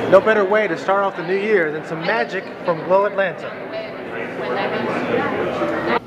No better way to start off the new year than some magic from Glow Atlanta.